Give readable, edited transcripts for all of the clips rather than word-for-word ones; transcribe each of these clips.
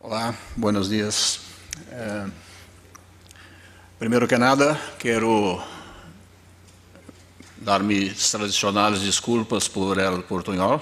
Olá, buenos dias. Primeiro que nada, quero dar mis tradicionais desculpas por el portunhol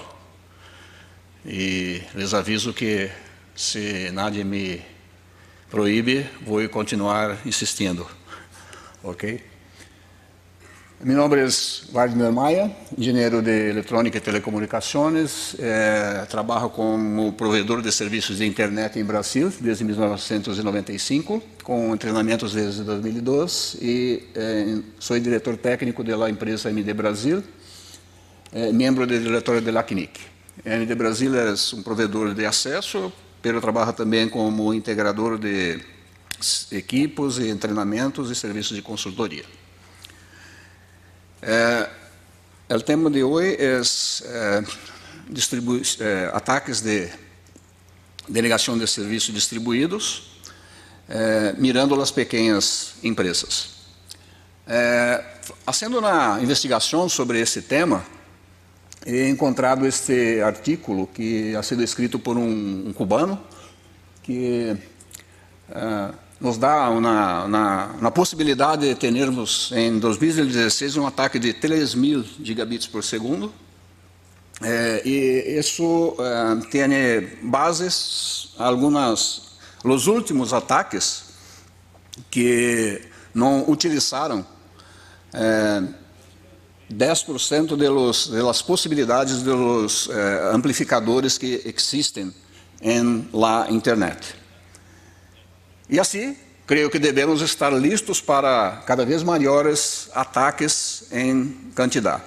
e les aviso que se nadie me proíbe, vou continuar insistindo, ok? Meu nome é Wagner Maia, engenheiro de eletrônica e telecomunicações, trabalho como provedor de serviços de internet em Brasil desde 1995, com treinamentos desde 2002 e sou diretor técnico da empresa MD Brasil, membro do diretório da LACNIC. A MD Brasil é um provedor de acesso, mas trabalha também como integrador de equipos e treinamentos e serviços de consultoria. O tema de hoje é ataques de delegação de serviços distribuídos, mirando as pequenas empresas. Fazendo uma investigação sobre esse tema, he encontrado este artículo que ha sido escrito por um cubano que nos dá uma possibilidade de termos em 2016 um ataque de 3.000 gigabits por segundo, e isso tem bases os últimos ataques que não utilizaram 10% das possibilidades dos amplificadores que existem na internet. E assim, creio que devemos estar listos para cada vez maiores ataques em quantidade.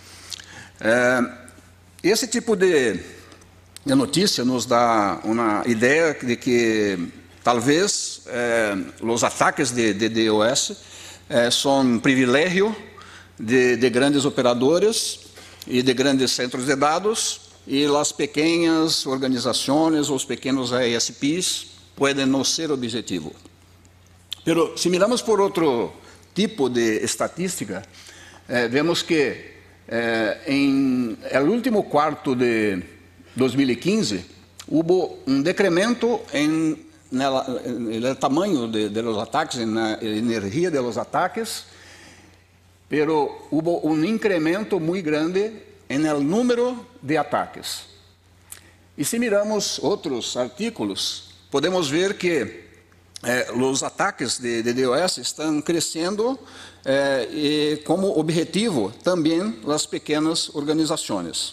Esse tipo de notícia nos dá uma ideia de que talvez os ataques de DDoS são um privilégio de grandes operadores e de grandes centros de dados, e as pequenas organizações, os pequenos ISPs, podem não ser objetivo. Mas, se miramos por outro tipo de estatística, vemos que em el último quarto de 2015, houve um decremento no tamanho de los ataques, na energia de los ataques, pero houve um incremento muito grande no número de ataques. E se miramos outros artículos, podemos ver que os ataques de DDoS estão crescendo e como objetivo também as pequenas organizações.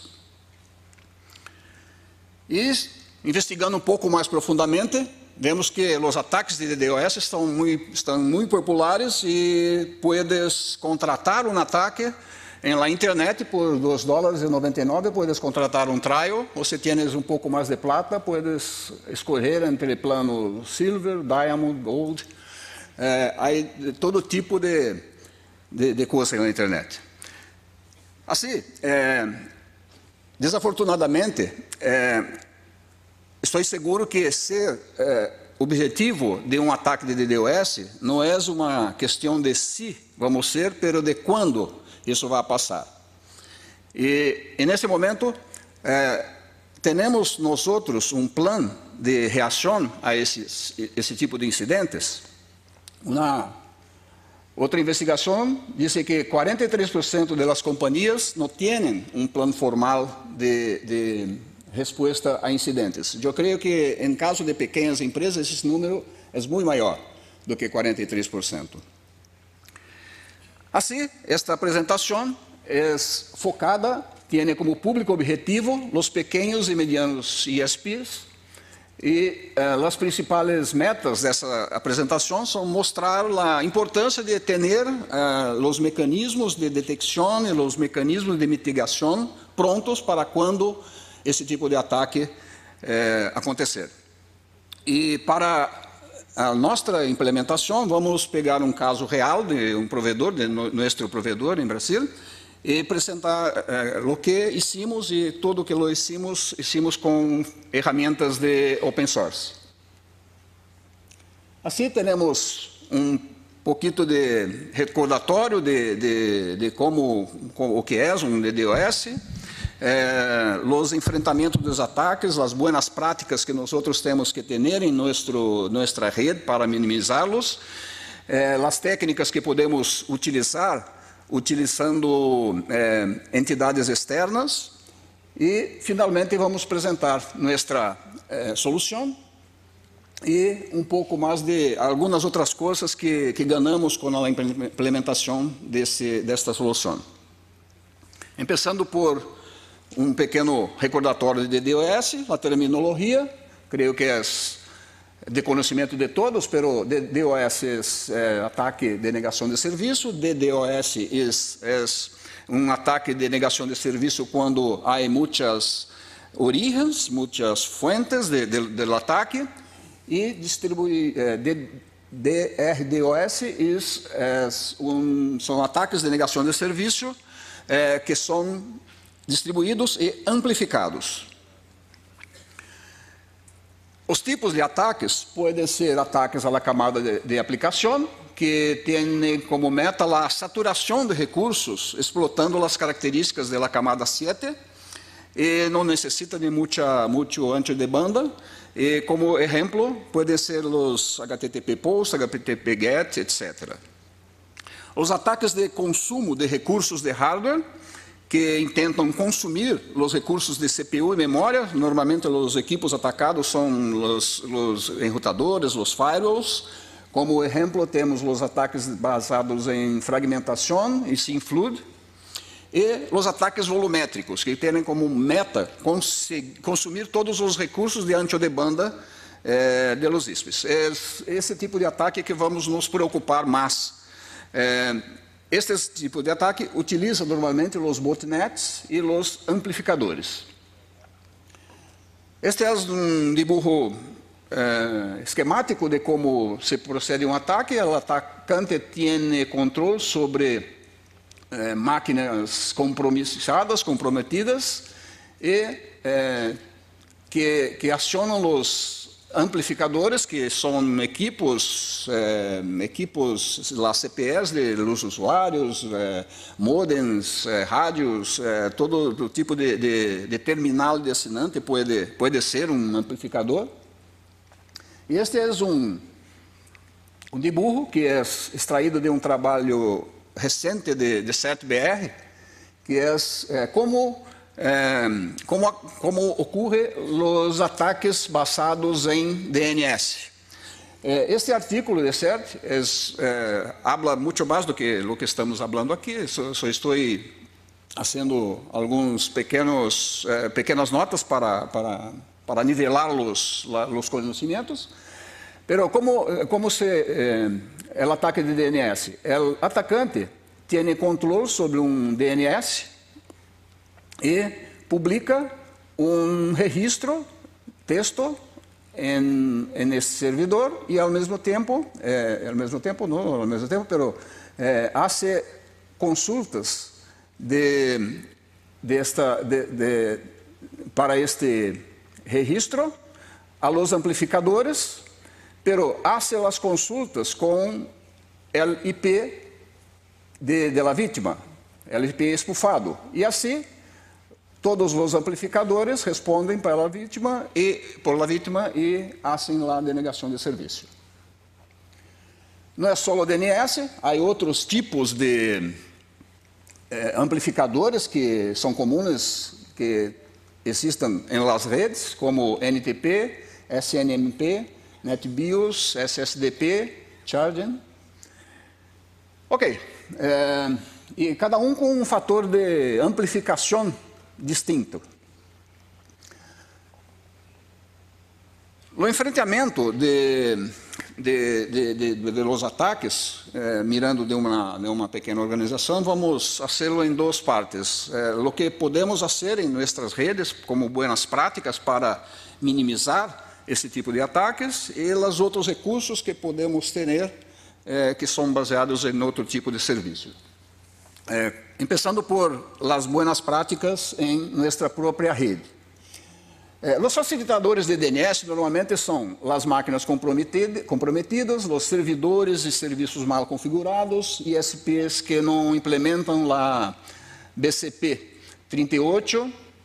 E, investigando um pouco mais profundamente, vemos que os ataques de DDoS estão muito populares e puedes contratar um ataque na internet por $2,99, puedes contratar um trial, ou se tienes um pouco mais de plata, puedes escolher entre plano Silver, Diamond, Gold, há todo tipo de coisa na internet. Assim, desafortunadamente, estou seguro que ser objetivo de um ataque de DDoS não é uma questão de se vamos ser, mas de quando isso vai passar. E nesse momento, temos nós outros um plano de reação a esse tipo de incidentes. Outra investigação diz que 43% das companhias não têm um plano formal de resposta a incidentes. Eu creio que, em caso de pequenas empresas, esse número é muito maior do que 43%. Assim, esta apresentação é focada, tem como público objetivo os pequenos e medianos ISPs, e as principais metas dessa apresentação são mostrar a importância de ter os mecanismos de detecção e os mecanismos de mitigação prontos para quando esse tipo de ataque acontecer. E para a nossa implementação, vamos pegar um caso real de um provedor, de nosso provedor em Brasil, e apresentar o que hicimos e tudo o que lo hicimos com ferramentas de open source. Assim, temos um pouquinho de recordatório de como o que é um DDoS, los enfrentamientos dos ataques, as buenas práticas que nós temos que ter em nossa rede para minimizá-los, as técnicas que podemos utilizar utilizando entidades externas e, finalmente, vamos apresentar nossa solução e pouco mais de algumas outras coisas que ganhamos com a implementação desta solução. Começando por pequeno recordatório de DDoS, a terminologia, creio que é de conhecimento de todos, pero DDoS é ataque de negação de serviço, DDoS é ataque de negação de serviço quando há muitas origens, muitas fuentes do ataque, e DRDoS são ataques de negação de serviço que são distribuídos e amplificados. Os tipos de ataques podem ser ataques à camada de aplicação, que tem como meta a saturação de recursos, explotando as características da camada 7, e não necessita de muito ancho de banda. E, como exemplo, podem ser os HTTP POST, HTTP GET, etc. Os ataques de consumo de recursos de hardware, que intentam consumir os recursos de CPU e memória. Normalmente, os equipos atacados são os enrutadores, os firewalls. Como exemplo, temos os ataques basados em fragmentação e SYNFLOOD. E os ataques volumétricos, que têm como meta consumir todos os recursos de ancho de banda de los ISPs. É esse tipo de ataque que vamos nos preocupar mais. Este tipo de ataque utiliza normalmente os botnets e os amplificadores. Este é dibujo esquemático de como se procede ataque. O atacante tem controle sobre máquinas comprometidas e que acionam os amplificadores, que são equipos, as CPEs dos usuários, modems, rádios, todo tipo de terminal de assinante pode ser amplificador. E este é dibujo que é extraído de trabalho recente de CERT-BR, que é como ocorrem os ataques basados em DNS. Este artigo de CERT habla muito mais do que o que estamos falando aqui. Só estou fazendo alguns pequenas notas para nivelar os conhecimentos. Pero como o ataque de DNS? O atacante tem controle sobre DNS e publica registro, texto, em esse servidor e ao mesmo tempo, hace consultas para este registro a los amplificadores, pero hace as consultas com o IP de la vítima, o IP espufado, e assim todos os amplificadores respondem para a vítima e fazem a denegação de serviço. Não é só o DNS, há outros tipos de amplificadores que são comuns, que existem em las redes, como NTP, SNMP, NetBIOS, SSDP, Chargen. Ok, e cada com fator de amplificação distinto. O enfrentamento de los ataques, mirando de uma pequena organização, vamos fazê-lo em duas partes. O que podemos fazer em nossas redes, como boas práticas para minimizar esse tipo de ataques, e os outros recursos que podemos ter, que são baseados em outro tipo de serviço. Começando por las buenas práticas em nossa própria rede. Os facilitadores de DNS normalmente são as máquinas comprometidas, os servidores e serviços mal configurados, ISPs que não implementam a BCP 38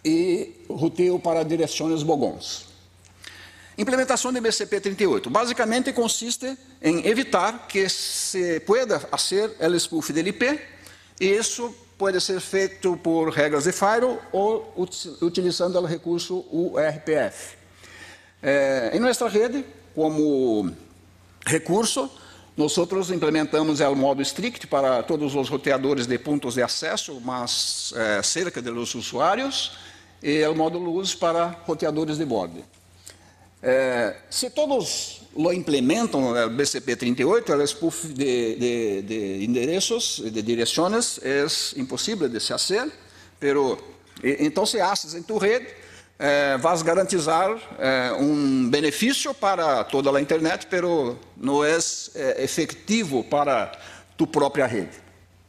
e ruteo para direções Bogons. Implementação de BCP38. Basicamente consiste em evitar que se pueda fazer o spoof del IP, e isso pode ser feito por regras de firewall ou utilizando o recurso URPF. Em nossa rede, como recurso, nós implementamos o modo strict para todos os roteadores de pontos de acesso, mas cerca dos usuários, e o modo luz para roteadores de borde. Se todos lo implementam, o BCP38, o spoof de endereços, de direções, é impossível de se fazer, pero então se haces em tu rede, vas garantizar um benefício para toda a internet, pero não é efetivo para tu própria rede.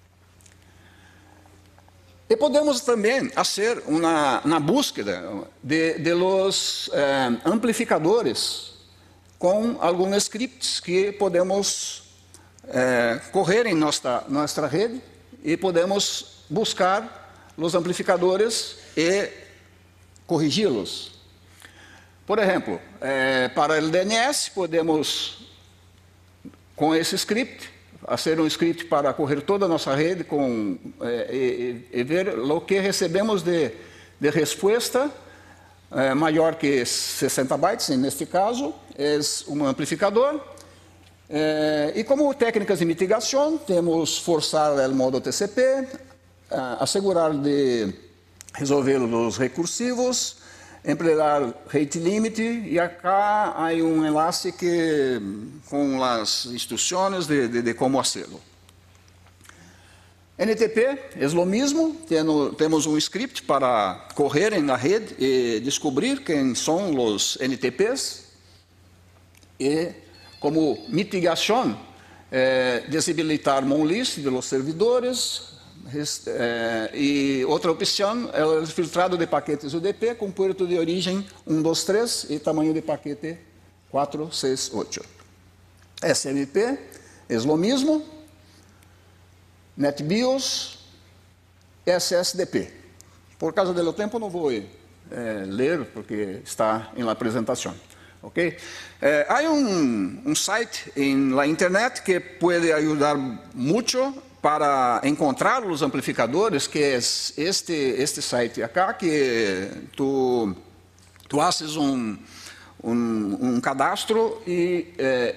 E podemos também fazer uma búsqueda de los amplificadores com alguns scripts que podemos correr em nossa rede e podemos buscar os amplificadores e corrigi-los. Por exemplo, para o DNS, podemos, com esse script, fazer um script para correr toda a nossa rede e ver o que recebemos de resposta maior que 60 bytes, neste caso, é um amplificador. E como técnicas de mitigação, temos forçar o modo TCP, assegurar de resolver os recursivos, emplear rate limit, e acá há um enlace com as instruções de como fazê-lo. NTP é o mesmo, temos um script para correr na rede e descobrir quem são os NTPs, e como mitigação, desabilitar monlist de los servidores. E outra opção é o filtrado de paquetes UDP com porto de origem 123 e tamanho de paquete 468. SMP é o mesmo, NetBIOS, SSDP. Por causa do tempo não vou ler porque está na apresentação. Okay? Há um site na internet que pode ajudar muito para encontrar os amplificadores, que é este site acá, que tu haces um cadastro e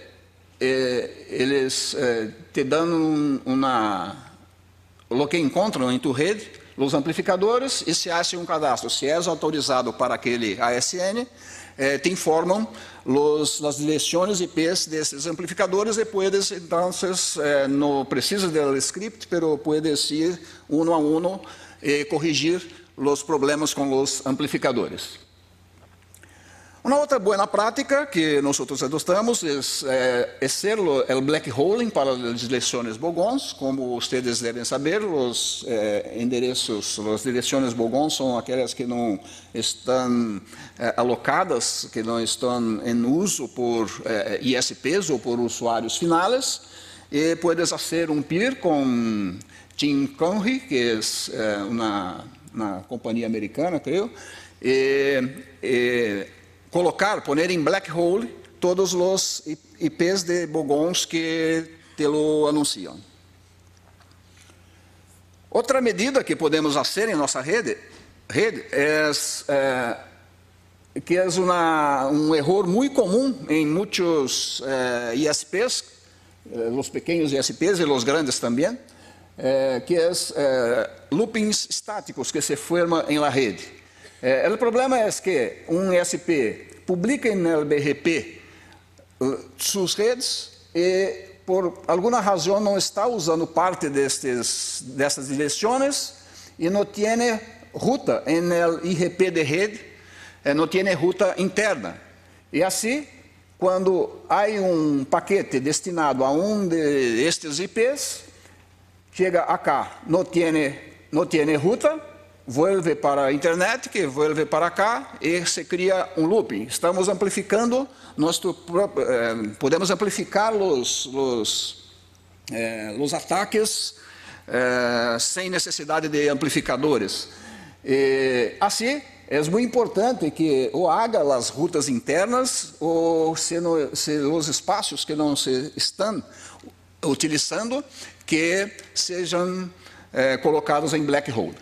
eles te dão o que encontram em tu rede, os amplificadores, e se hace um cadastro. Se és autorizado para aquele ASN, te informam as direções IPs desses amplificadores e puedes, então, não precisas do script, pero puedes ir uno a uno e corrigir os problemas com os amplificadores. Uma outra boa prática que nós adotamos é ser o black holing para as direções Bogons. Como vocês devem saber, os endereços, as direções Bogons são aquelas que não estão alocadas, que não estão em uso por ISPs ou por usuários finais. E puedes fazer um peer com Tim Conry, que é uma companhia americana, creio, poner em black hole todos os IPs de Bogons que te lo anunciam. Outra medida que podemos fazer em nossa rede é que é um erro muito comum em muitos ISPs, os pequenos ISPs e os grandes também, que é loopings estáticos que se formam em la rede. O problema é que um ISP publica no BGP suas redes e, por alguma razão, não está usando parte dessas direções e não tem ruta no IRP de rede, não tem ruta interna. E assim, quando há um paquete destinado a um destes IPs, chega acá, não tem ruta, vuelve para a internet, que vuelve para cá e se cria um looping. Estamos amplificando podemos amplificar os ataques sem necessidade de amplificadores. Assim, é muito importante que ou haga as rutas internas ou se os espaços que não se estão utilizando que sejam colocados em black hole.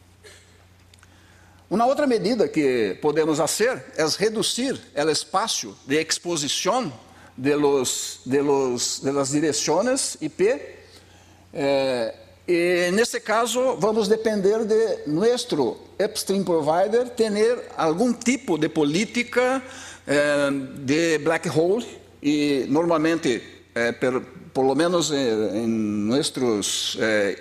Uma outra medida que podemos fazer é reduzir o espaço de exposição das direções IP. E nesse caso, vamos depender de nosso upstream provider ter algum tipo de política de black hole e normalmente, por lo menos em nossos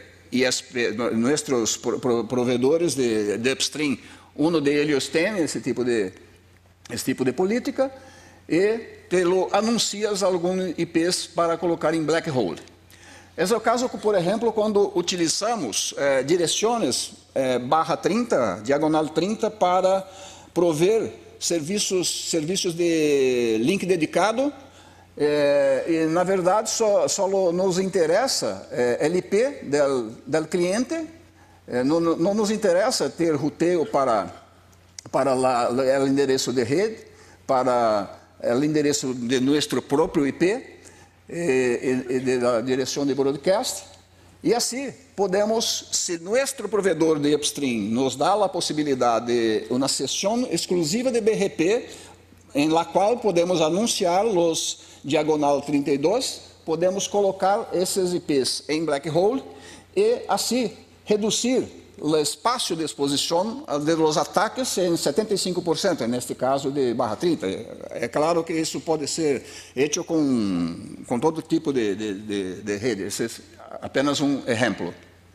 provedores de upstream, deles tem esse tipo de política e te lo anuncias alguns IPs para colocar em black hole. Esse é o caso, por exemplo, quando utilizamos direções barra 30, diagonal 30, para prover serviços de link dedicado. E, na verdade, só nos interessa o IP do cliente, não nos interessa ter roteio para o endereço de rede, para o endereço de nosso próprio IP, e da direção de broadcast, e assim podemos, se nosso provedor de upstream nos dá a possibilidade de uma sessão exclusiva de BGP, em la qual podemos anunciar os diagonal 32, podemos colocar esses IPs em black hole e assim reduzir o espaço de exposição de los ataques em 75%, neste caso de barra 30. É claro que isso pode ser feito com todo tipo de rede. Esse é apenas um exemplo.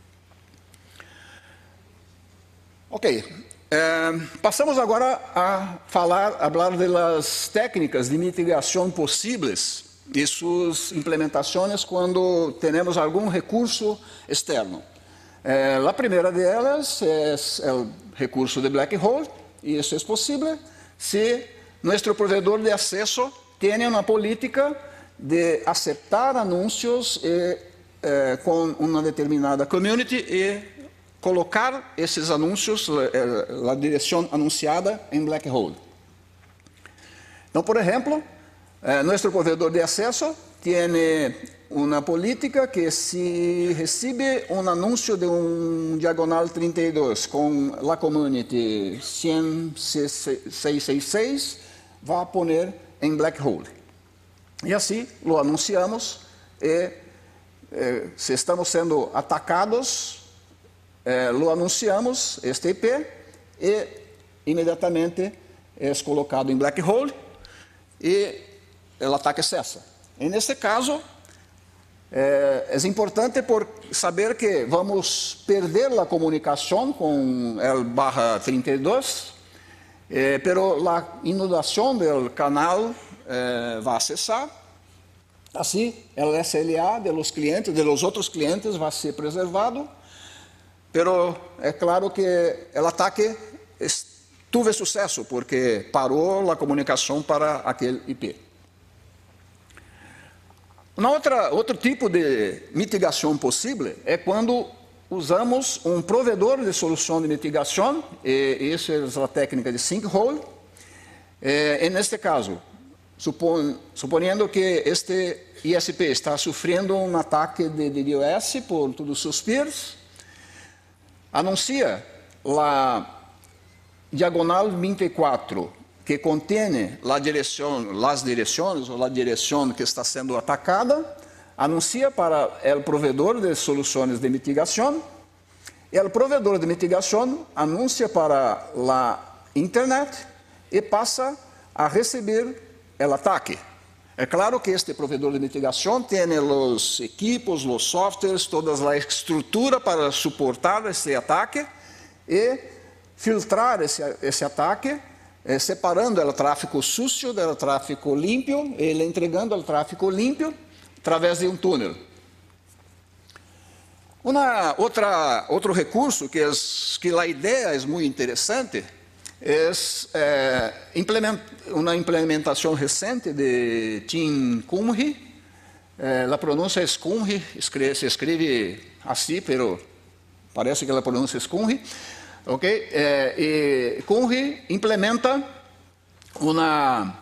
Ok. Passamos agora a falar das técnicas de mitigação possíveis e suas implementações quando temos algum recurso externo. A primeira delas é o recurso de black hole, e isso é possível se nosso provedor de acesso tem uma política de aceitar anúncios com uma determinada community e colocar esses anúncios, a direção anunciada, em black hole. Então, por exemplo, nosso provedor de acesso tem uma política que se recebe um anúncio de diagonal 32 com a community 100.666, vai pôr em black hole. E assim lo anunciamos e se estamos sendo atacados, lo anunciamos este IP e imediatamente é colocado em black hole e o ataque cessa. E neste caso, é importante por saber que vamos perder a comunicação com o barra 32, pero a inundação do canal vai cessar. Assim, o SLA dos clientes, dos outros clientes, vai ser preservado, pero é claro que o ataque teve sucesso, porque parou a comunicação para aquele IP. Outro tipo de mitigação possível é quando usamos um provedor de solução de mitigação, e essa é a técnica de sinkhole. E neste caso, suponhando que este ISP está sofrendo um ataque de DDoS por todos os seus peers, anuncia a diagonal 24, que contém as direções ou a direção que está sendo atacada, anuncia para o provedor de soluções de mitigação, e o provedor de mitigação anuncia para a internet e passa a receber o ataque. É claro que este provedor de mitigação tem os equipos, os softwares, toda a estrutura para suportar esse ataque e filtrar esse ataque, separando o tráfego sucio do tráfego limpo, ele entregando o tráfego limpo através de um túnel. Outro recurso que a ideia é muito interessante é uma implementação recente de Tim Cunhi. A pronúncia é Cunhi, se escreve assim, mas parece que a pronúncia é Cunhi. Ok? E Cunhi implementa uma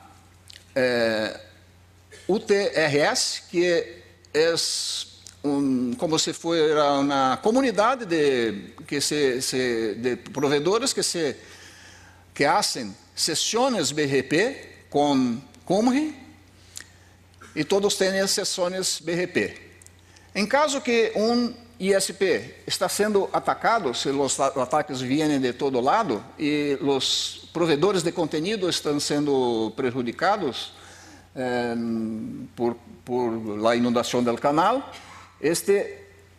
UTRS, que é como se fosse uma comunidade de provedores que fazem sessões BGP com Cunhi, e todos têm as sessões BGP. Em caso que ISP está sendo atacado, se os ataques vêm de todo lado e os provedores de conteúdo estão sendo prejudicados por a inundação do canal, este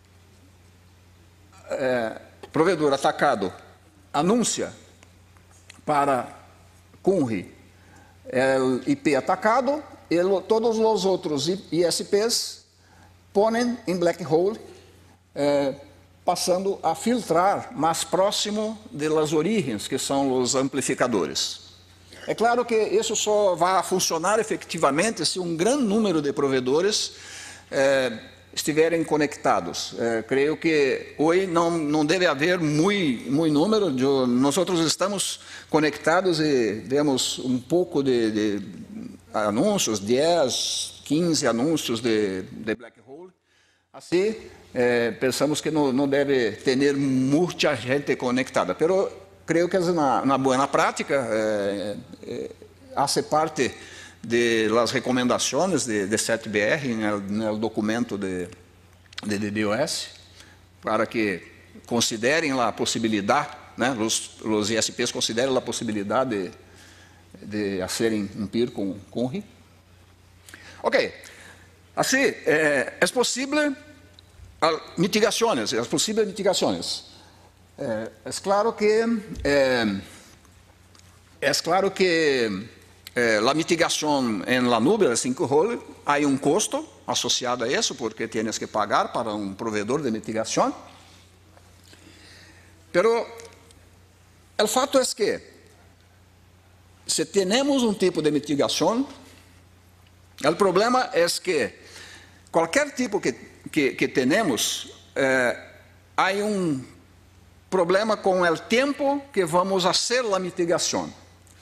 provedor atacado anuncia para Cunhi o IP atacado e todos os outros ISPs põem em black hole, passando a filtrar mais próximo das origens, que são os amplificadores. É claro que isso só vai funcionar efetivamente se um grande número de provedores estiverem conectados. Creio que hoje não deve haver muito número. Nós estamos conectados e vemos um pouco de anúncios, 10, 15 anúncios de black hole. Assim, pensamos que não deve ter muita gente conectada. Mas creio que na boa prática hace parte de las recomendações de 7BR no documento de DDoS, para que considerem a possibilidade, né, os ISPs considerem a possibilidade de fazerem um peer com Cunhi. Ok, assim, é possível mitigações, É claro que a mitigação em la nube, el 5Hole, há um custo associado a isso, porque tienes que pagar para um provedor de mitigação. Pero o fato é que, se temos um tipo de mitigação, o problema é que qualquer tipo que temos, há um problema com o tempo que vamos fazer a mitigação.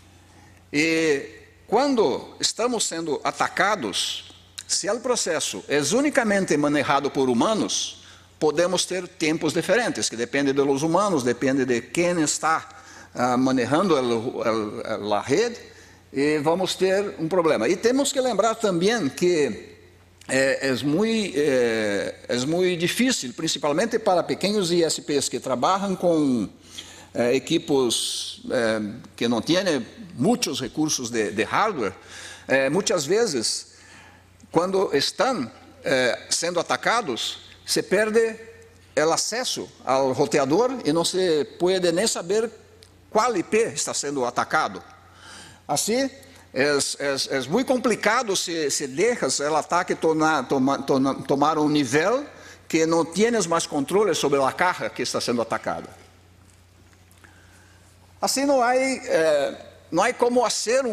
E quando estamos sendo atacados, se o processo é unicamente manejado por humanos, podemos ter tempos diferentes, que depende dos humanos, depende de quem está manejando a rede, e vamos ter um problema. E temos que lembrar também que é muito difícil, principalmente para pequenos ISPs que trabalham com equipos que não têm muitos recursos de hardware. Muitas vezes, quando estão sendo atacados, se perde o acesso ao roteador e não se pode nem saber qual IP está sendo atacado. Assim, é muito complicado se deixas o ataque tomar um nível que não tienes mais controle sobre a caja que está sendo atacada. Assim, não há como fazer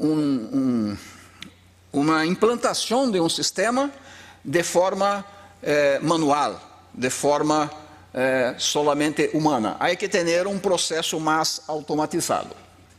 uma implantação de um sistema de forma manual, de forma solamente humana. Há que ter um processo mais automatizado.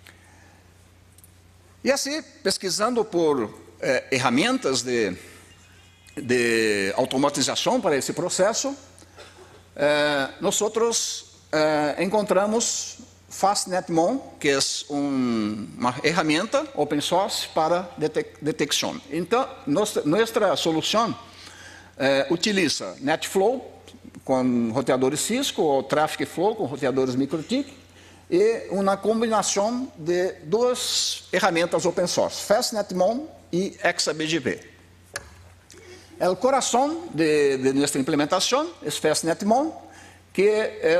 E assim, pesquisando por ferramentas de automatização para esse processo, nós encontramos FastNetMon, que é uma ferramenta open source para detecção. Então, nossa solução utiliza NetFlow com roteadores Cisco ou Traffic Flow com roteadores MikroTik, e uma combinação de duas ferramentas open source, FastNetMon e ExaBGP. O coração de nossa implementação é FastNetMon, que é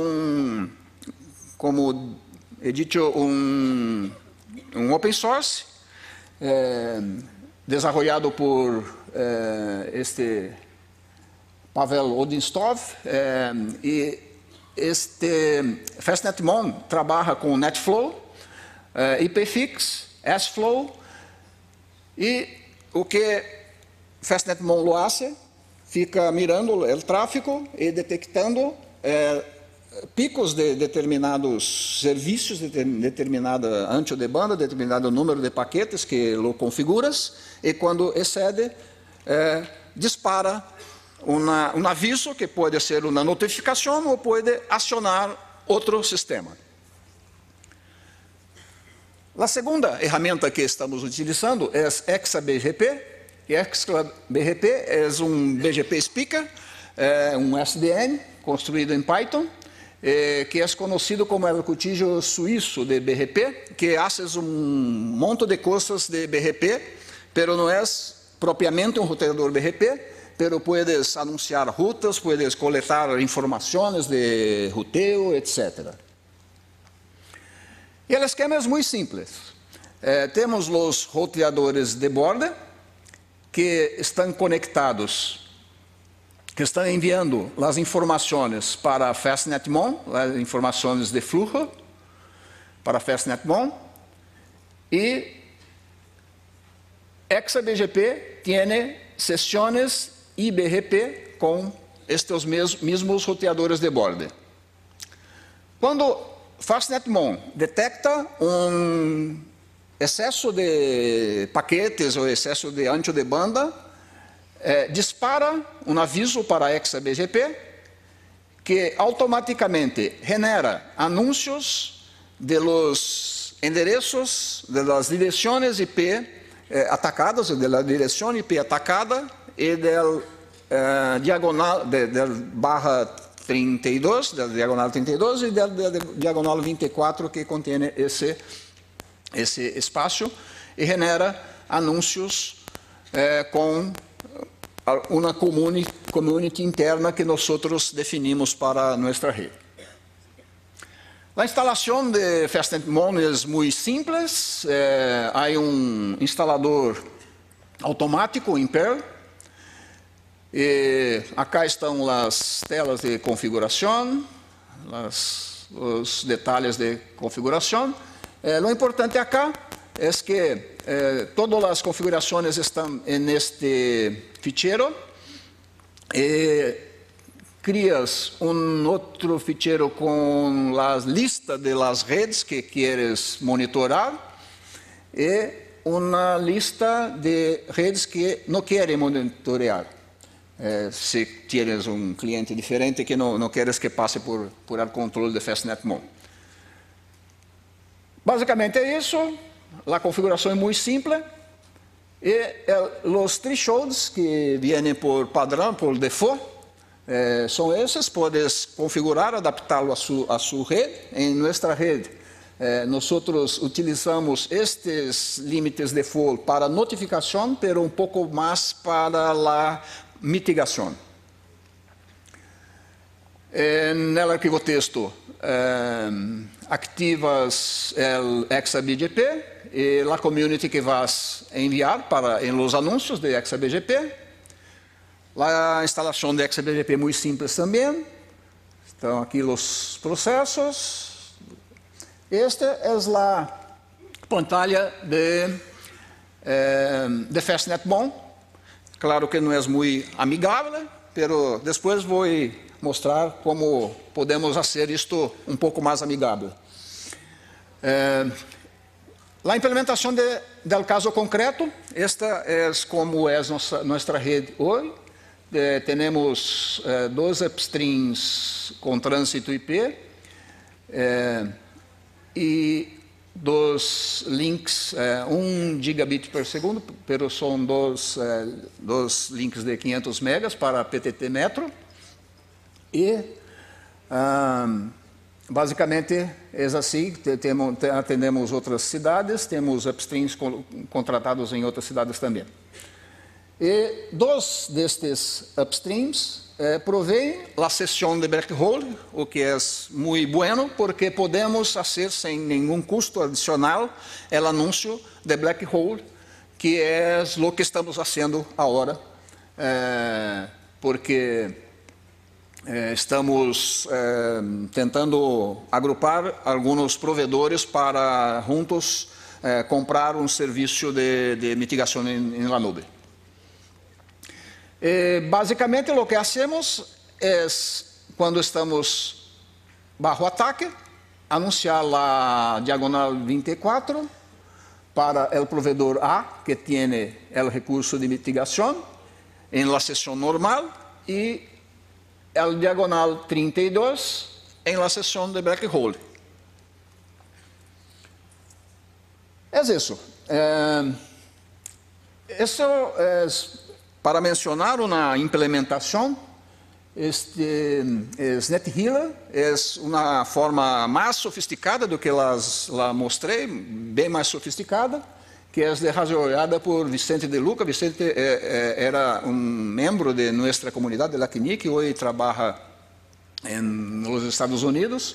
como he dicho, um open source desenvolvido por Pavel Odinstov, e FastNetMon trabalha com NetFlow, IPFix, SFlow, e o que FastNetMon lo hace, fica mirando o tráfego e detectando picos de determinados serviços, de determinada ancho de banda, determinado número de paquetes que lo configuras, e quando excede, dispara um aviso que pode ser uma notificação ou pode acionar outro sistema. A segunda ferramenta que estamos utilizando é ExaBGP. ExaBGP é um BGP Speaker, um SDN construído em Python, que é conhecido como o cuchillo suíço de BGP, que haces um monte de coisas de BGP, pero não é propriamente um roteador BGP, pero puedes anunciar rutas, puedes coletar informações de ruteo, etc. E o esquema é muito simples. Temos os roteadores de borda, que estão conectados, que estão enviando as informações para FastNetMon, as informações de fluxo para FastNetMon, e ExaBGP tem sessões IBGP com estes mesmos roteadores de borda. Quando FastNetMon detecta um excesso de paquetes ou excesso de ancho de banda, dispara um aviso para ExaBGP que automaticamente genera anúncios de los endereços, de las direções IP atacadas, de la direção IP atacada e del diagonal, del barra 32, del diagonal 32 e del diagonal 24 que contém esse espaço e genera anúncios com uma community interna que nós definimos para nossa rede. A instalação de FastNetMon é muito simples. Há um instalador automático em Perl. E acá estão as telas de configuração, os detalhes de configuração. O importante acá é que todas as configurações estão neste ficheiro. Crias um outro ficheiro com a lista de las redes que queres monitorar e uma lista de redes que não querem monitorear. Se tienes um cliente diferente que não queres que passe por el controle de FastNetMon. Basicamente é isso. A configuração é muito simples. E os thresholds que vêm por padrão, por default, são esses. Podes configurar, adaptá-lo à sua rede. Em nossa rede, nós utilizamos estes limites default para notificação, mas um pouco mais para a mitigação. No arquivo texto, activas o ExaBGP e a community que vas enviar em los anúncios de ExaBGP. A instalação de ExaBGP é muito simples também. Estão aqui os processos. Esta é a pantalla de FastNetMon. Claro que não é muito amigável, mas depois vou mostrar como podemos fazer isto um pouco mais amigável. A implementação do caso concreto, esta é como é nossa rede hoje. Temos 2 upstreams com trânsito IP e 2 links, 1 gigabit por segundo, mas são dois links de 500 megas para PTT Metro. E, basicamente, é assim, atendemos outras cidades, temos upstreams contratados em outras cidades também. E 2 destes upstreams provém a sessão de black hole, o que é muito bueno, porque podemos fazer sem nenhum custo adicional o anúncio de black hole, que é o que estamos fazendo agora, porque estamos tentando agrupar alguns provedores para juntos comprar um serviço de mitigação em la nube. Basicamente, o que hacemos é, quando estamos bajo ataque, anunciar la diagonal 24 para el proveedor A, que tiene el recurso de mitigación, en la sesión normal, y el diagonal 32 en la sesión de black hole. Es eso. Eso es para mencionar una implementación. Es NetHealer, es una forma más sofisticada do que la mostré, bem mais sofisticada, que es desarrollada por Vicente de Luca. Vicente era un miembro de nuestra comunidad de la CNIC, hoy trabaja en los Estados Unidos,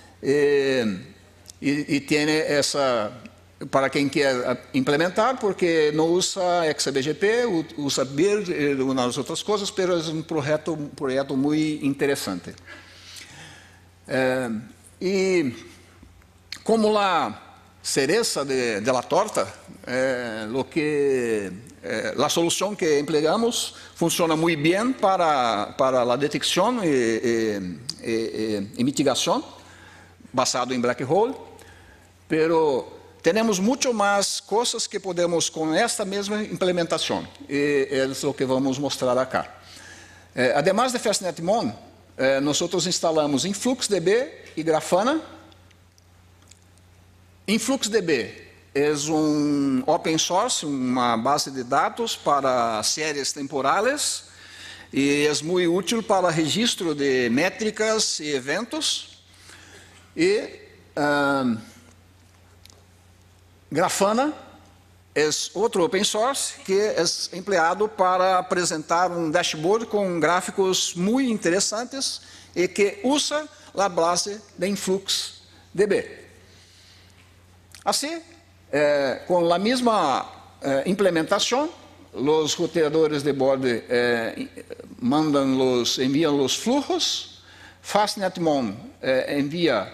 y tiene esa, para quien quiera implementar, porque no usa XBGP, usa BIRD y unas otras cosas, pero es un proyecto muy interesante. Y como la cereza de la torta, la solución que empleamos funciona muy bien para la detección y mitigación basado en black hole, pero tenemos mucho más cosas que podemos con esta misma implementación, y es lo que vamos a mostrar acá. Además de FastNetMon, nosotros instalamos InfluxDB y Grafana. InfluxDB es un open source, una base de datos para series temporales, y es muy útil para registro de métricas y eventos. Y Grafana es otro open source que es empleado para presentar un dashboard con gráficos muy interesantes y que usa la base de InfluxDB. Así, con la misma implementación, los roteadores de borde envían los flujos, FastNetMon envía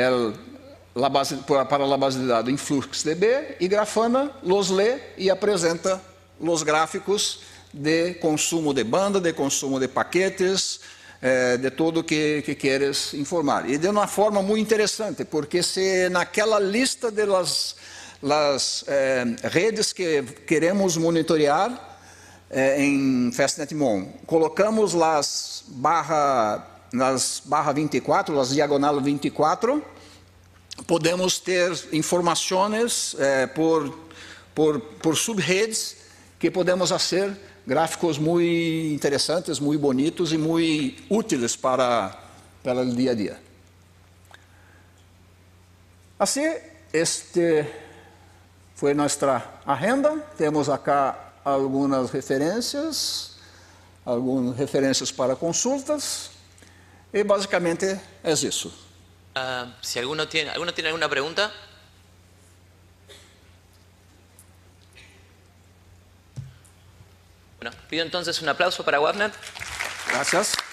para la base de dados InfluxDB, y Grafana los lee y apresenta los gráficos de consumo de banda, de consumo de paquetes, de tudo que queres informar. E de uma forma muito interessante, porque se naquela lista de las redes que queremos monitorear em FastNetMon, colocamos las barra 24, as diagonal 24, podemos ter informações por subredes que podemos fazer gráficos muito interessantes, muito bonitos e muito úteis para o dia a dia. Assim, este foi nossa agenda. Temos acá algumas referências para consultas, e basicamente é isso. Si ¿alguno tiene alguna pregunta? Bueno, pido entonces un aplauso para Wapnet. Gracias.